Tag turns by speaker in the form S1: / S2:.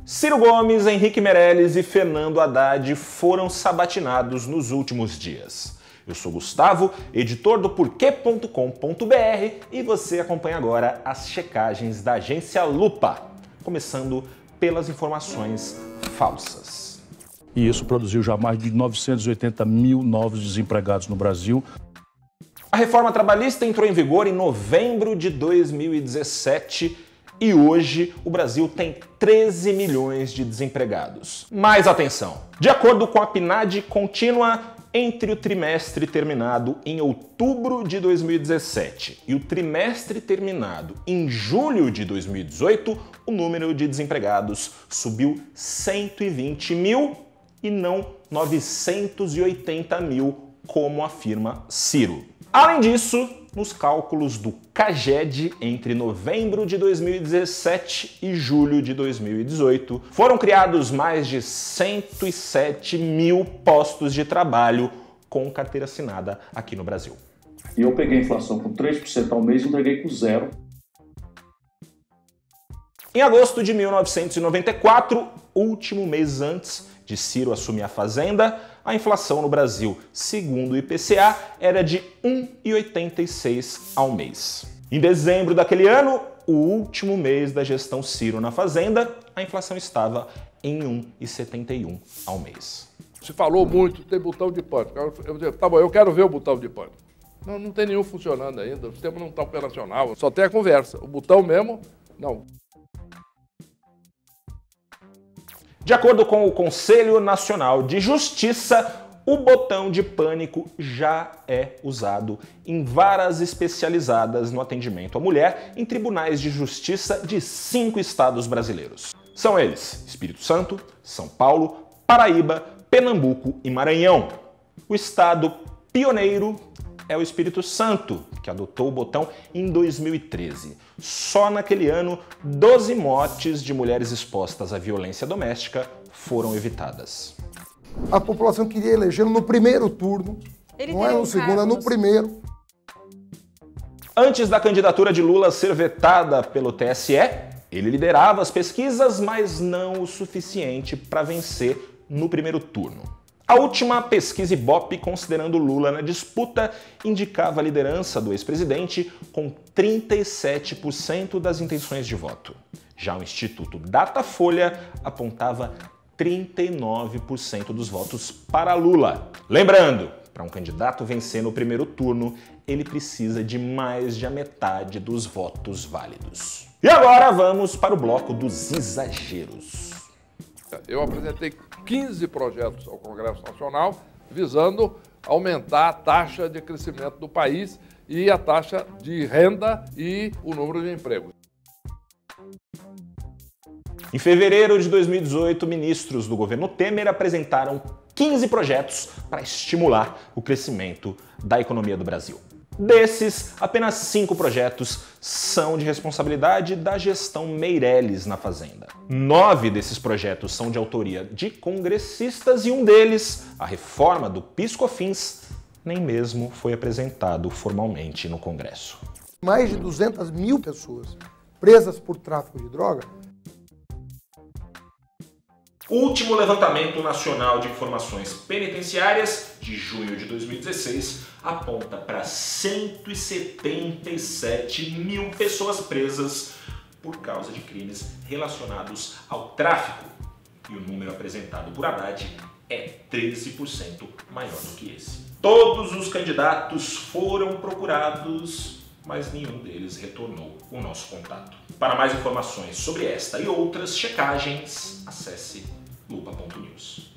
S1: Ciro Gomes, Henrique Meirelles e Fernando Haddad foram sabatinados nos últimos dias. Eu sou Gustavo, editor do Porquê.com.br e você acompanha agora as checagens da agência Lupa, começando pelas informações falsas.
S2: E isso produziu já mais de 980 mil novos desempregados no Brasil.
S1: A reforma trabalhista entrou em vigor em novembro de 2017 e hoje o Brasil tem 13 milhões de desempregados. Mas atenção! De acordo com a PNAD contínua, entre o trimestre terminado em outubro de 2017 e o trimestre terminado em julho de 2018, o número de desempregados subiu 120 mil e não 980 mil, como afirma Ciro. Além disso, nos cálculos do CAGED, entre novembro de 2017 e julho de 2018, foram criados mais de 107 mil postos de trabalho com carteira assinada aqui no Brasil.
S3: E eu peguei a inflação com 3% ao mês e entreguei com 0%.
S1: Em agosto de 1994, último mês antes de Ciro assumir a Fazenda, a inflação no Brasil, segundo o IPCA, era de 1,86% ao mês. Em dezembro daquele ano, o último mês da gestão Ciro na Fazenda, a inflação estava em 1,71% ao mês.
S4: Se falou muito, tem botão de pânico. Eu digo, tá bom, eu quero ver o botão de pânico. Não tem nenhum funcionando ainda, o sistema não está operacional, só tem a conversa. O botão mesmo, não.
S1: De acordo com o Conselho Nacional de Justiça, o botão de pânico já é usado em varas especializadas no atendimento à mulher em tribunais de justiça de 5 estados brasileiros. São eles: Espírito Santo, São Paulo, Paraíba, Pernambuco e Maranhão. O estado pioneiro é o Espírito Santo, que adotou o botão em 2013. Só naquele ano, 12 mortes de mulheres expostas à violência doméstica foram evitadas.
S5: A população queria elegê-lo no primeiro turno, não é no segundo, é no primeiro.
S1: Antes da candidatura de Lula ser vetada pelo TSE, ele liderava as pesquisas, mas não o suficiente para vencer no primeiro turno. A última pesquisa Ibope, considerando Lula na disputa, indicava a liderança do ex-presidente com 37% das intenções de voto. Já o Instituto Datafolha apontava 39% dos votos para Lula. Lembrando, para um candidato vencer no primeiro turno, ele precisa de mais de a metade dos votos válidos. E agora vamos para o bloco dos exageros.
S4: Eu apresentei 15 projetos ao Congresso Nacional visando aumentar a taxa de crescimento do país e a taxa de renda e o número de empregos.
S1: Em fevereiro de 2018, ministros do governo Temer apresentaram 15 projetos para estimular o crescimento da economia do Brasil. Desses, apenas 5 projetos são de responsabilidade da gestão Meirelles na Fazenda. 9 desses projetos são de autoria de congressistas e um deles, a reforma do PIS/COFINS, nem mesmo foi apresentado formalmente no Congresso.
S5: Mais de 200 mil pessoas presas por tráfico de droga.
S1: O último levantamento nacional de informações penitenciárias, de junho de 2016, aponta para 177 mil pessoas presas por causa de crimes relacionados ao tráfico. E o número apresentado por Haddad é 13% maior do que esse. Todos os candidatos foram procurados, mas nenhum deles retornou o nosso contato. Para mais informações sobre esta e outras checagens, acesse lupa.news.